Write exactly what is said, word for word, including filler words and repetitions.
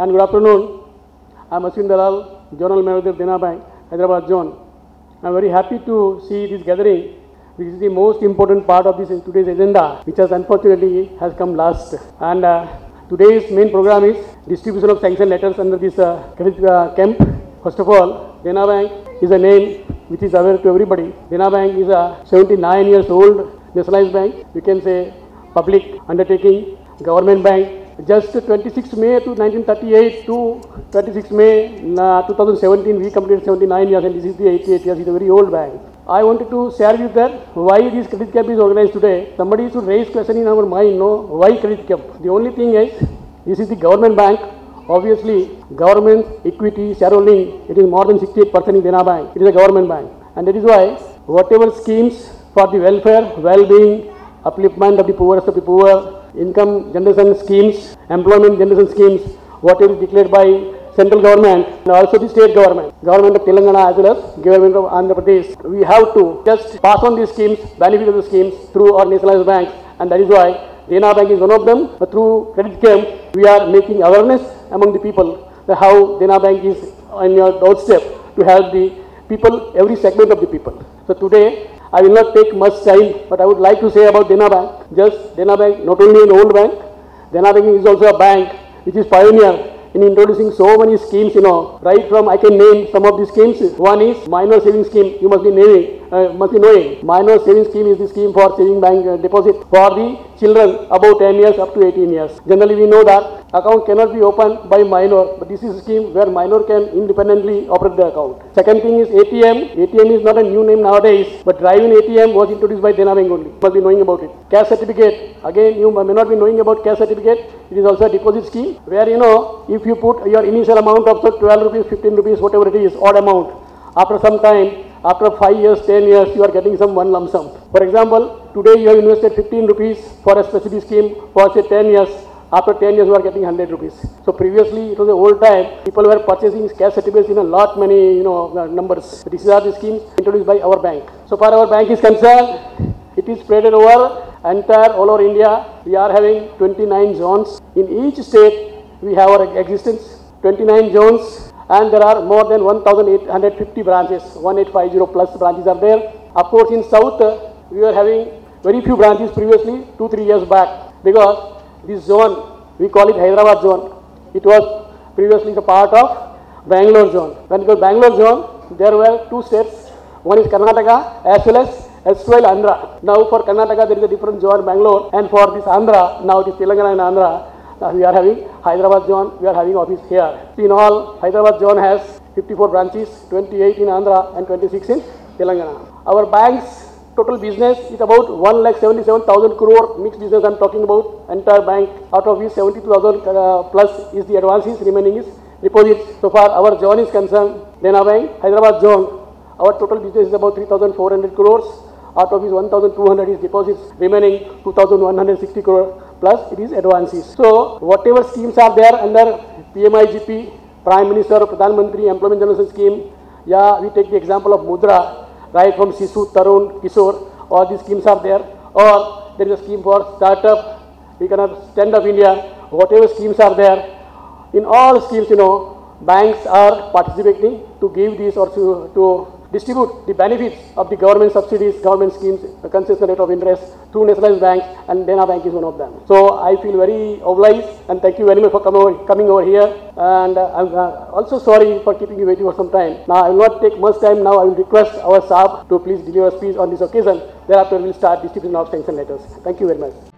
And good afternoon. I'm Ashwin Dalal, Zonal Manager, Dena Bank, Hyderabad Zone. I'm very happy to see this gathering, which is the most important part of this today's agenda, which has unfortunately has come last. And uh, today's main program is distribution of sanction letters under this uh, credit uh, camp. First of all, Dena Bank is a name which is aware to everybody. Dena Bank is a seventy-nine years old nationalized bank. You can say public undertaking, government bank. Just twenty-sixth May to nineteen thirty-eight to twenty-sixth May uh, two thousand seventeen, we completed seventy-nine years, and this is the eighty-eight years. It's a very old bank. I wanted to share with that why this credit camp is organized today. Somebody should raise question in our mind, no, why credit camp? The only thing is, this is the government bank. Obviously, government equity shareholding, it is more than sixty-eight percent in Dena Bank. It is a government bank, and that is why whatever schemes for the welfare, well-being, upliftment of the poorest of the poor, income generation schemes, employment generation schemes, whatever is declared by central government and also the state government, government of Telangana as well as government of Andhra Pradesh. We have to just pass on these schemes, benefit of the schemes through our nationalized banks, and that is why Dena Bank is one of them. But through credit camp, we are making awareness among the people that how Dena Bank is on your doorstep to help the people, every segment of the people. So today, I will not take much time, but I would like to say about Dena Bank. Just Dena Bank, not only an old bank, Dena Bank is also a bank which is pioneer in introducing so many schemes, you know, right from, I can name some of these schemes. One is minor saving scheme, you must be naming, uh, must be knowing. Minor saving scheme is the scheme for saving bank uh, deposit for the children above ten years up to eighteen years. Generally, we know that account cannot be opened by minor, but this is a scheme where minor can independently operate the account. Second thing is A T M. A T M is not a new name nowadays, but drive-in A T M was introduced by Dena Bank only. You must be knowing about it. Cash certificate. Again, you may not be knowing about cash certificate. It is also a deposit scheme where, you know, if you put your initial amount of so twelve rupees, fifteen rupees, whatever it is, odd amount, after some time, after five years, ten years, you are getting some one lump sum. For example, today you have invested fifteen rupees for a specific scheme for say ten years. After ten years, you are getting one hundred rupees. So previously, it was an old time. People were purchasing cash certificates in a lot many, you know, numbers. These are the schemes introduced by our bank. So far, our bank is concerned, it is spread over entire all over India. We are having twenty-nine zones. In each state, we have our existence, twenty-nine zones, and there are more than one thousand eight hundred fifty branches. eighteen fifty plus branches are there. Of course, in South, we were having very few branches previously, two, three years back, because this zone, we call it Hyderabad zone. It was previously the part of Bangalore zone. When it was Bangalore zone, there were two states. One is Karnataka as well as as well Andhra. Now for Karnataka, there is a different zone, Bangalore, and for this Andhra, now it is Telangana and Andhra. Now we are having Hyderabad zone, we are having office here. In all, Hyderabad zone has fifty-four branches, twenty-eight in Andhra and twenty-six in Telangana. Our bank's total business is about one lakh seventy-seven thousand crore mixed business. I am talking about entire bank, out of which seventy-two thousand uh, plus is the advances, remaining is deposits. So far our zone is concerned, Dena Bank, Hyderabad zone, our total business is about three thousand four hundred crores, out of which one thousand two hundred is deposits, remaining two thousand one hundred sixty crore plus it is advances. So whatever schemes are there under P M I G P, Prime Minister, Pradhan Mantri Employment Generation Scheme, yeah, we take the example of Mudra, right from Sisu, Tarun, Kishore, all these schemes are there. Or there is a scheme for startup, we can have Stand Up India, whatever schemes are there. In all schemes, you know, banks are participating to give these or to, to distribute the benefits of the government subsidies, government schemes, the concession rate of interest through nationalized banks, and Dena Bank is one of them. So I feel very obliged and thank you very much for coming over, coming over here. And uh, I'm uh, also sorry for keeping you waiting for some time. Now I will not take much time. Now I will request our Saab to please deliver a speech on this occasion. Thereafter we will start distribution of sanction letters. Thank you very much.